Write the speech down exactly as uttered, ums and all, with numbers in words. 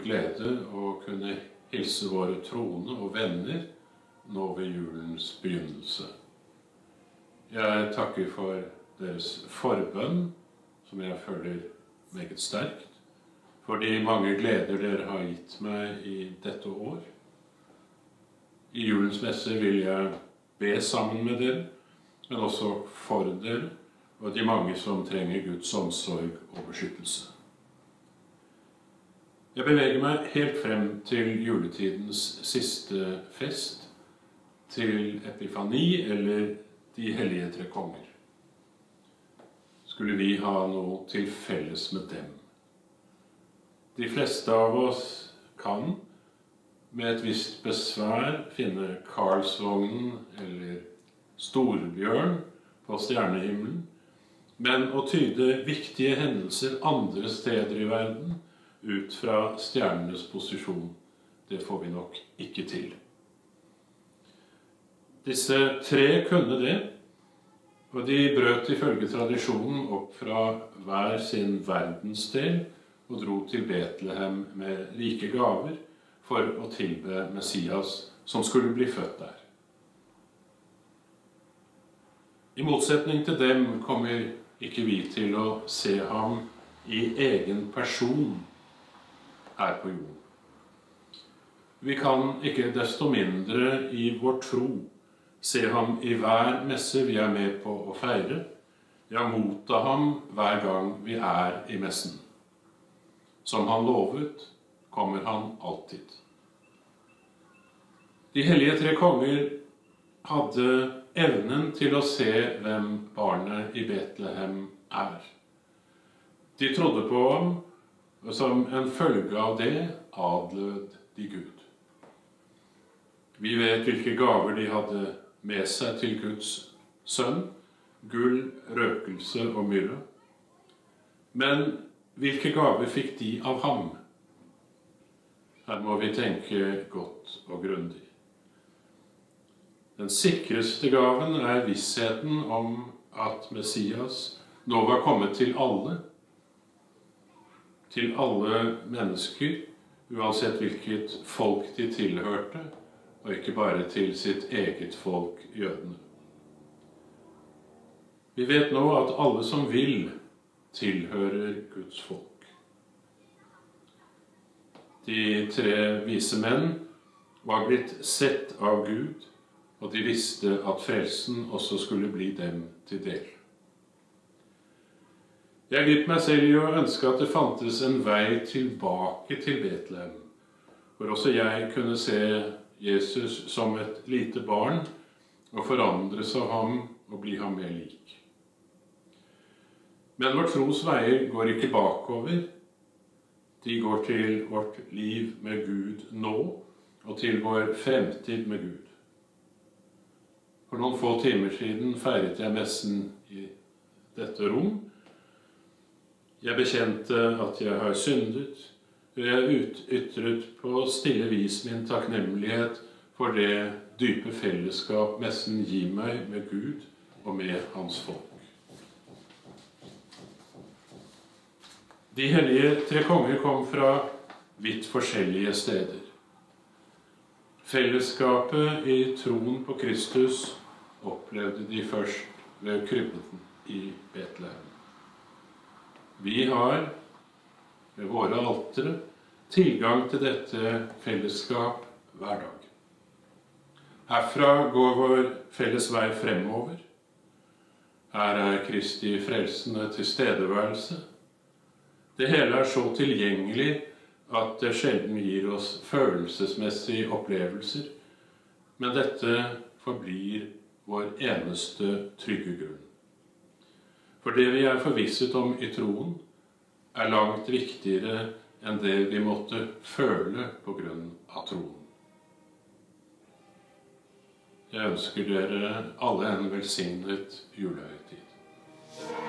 glede å kunne hilse våre troende og venner nå ved julens begynnelse. Jeg takker for deres forbønn, som jeg føler meget sterkt, for de mange gleder dere har gitt meg i dette år. I julens messe vil jeg be sammen med dere, men også for dere og de mange som trenger Guds omsorg og beskyttelse. Jeg beveger meg helt frem til juletidens siste fest, til Epifani eller De hellige tre konger. Skulle vi ha noe til felles med dem? De fleste av oss kan med et visst besvær finne Karlsvognen eller Storbjørn på stjernehimmelen, men å tyde viktige hendelser andre steder i verden ut fra stjernenes posisjon, det får vi nok ikke til. Disse tre kunne det, og de brøt ifølge tradisjonen opp fra hver sin verdensdel og dro til Betlehem med rike gaver for å tilbe Messias som skulle bli født der. I motsetning til dem kommer ikke vi til å se ham i egen person her på jorden. Vi kan ikke desto mindre i vår tro se ham i hver messe vi er med på å feire, ja, motta ham hver gang vi er i messen. Som han lovet, kommer han alltid. De hellige tre konger hadde evnen til å se hvem barnet i Betlehem er. De trodde på ham, og som en følge av det adlød de Gud. Vi vet hvilke gaver de hadde med seg til Guds sønn, gull, røkelse og myrra. Men hvilke gaver fikk de av ham? Her må vi tenke godt og grundig. Den sikreste gaven er vissheten om at Messias nå var kommet til alle, til alle mennesker, uansett hvilket folk de tilhørte, og ikke bare til sitt eget folk, jødene. Vi vet nå at alle som vil, tilhører Guds folk. De tre vise menn var blitt sett av Gud, og de visste at frelsen også skulle bli dem til del. Jeg grip meg selv i å ønske at det fantes en vei tilbake til Betlehem, hvor også jeg kunne se Jesus som et lite barn og forandres av ham og bli ham mer lik. Men vår tros veier går ikke bakover, de går til vårt liv med Gud nå og til vår fremtid med Gud. For noen få timer siden feiret jeg messen i dette rom. Jeg bekjente at jeg har syndet, og jeg ytret på stille vis min takknemlighet for det dype fellesskap messen gir meg med Gud og med hans folk. De hellige tre konger kom fra vidt forskjellige steder. Fellesskapet i troen på Kristus opplevde de først ved krybben i Betlehem. Vi har ved våre altere tilgang til dette fellesskap hver dag. Herfra går vår felles vei fremover. Her er Kristi frelsende tilstedeværelse. Det hele er så tilgjengelig at det sjelden gir oss følelsesmessige opplevelser, men dette forblir vår eneste trygge grunn. For det vi er forvisset om i troen, er langt viktigere enn det vi måtte føle på grunn av troen. Jeg ønsker dere alle en velsignet julehøytid.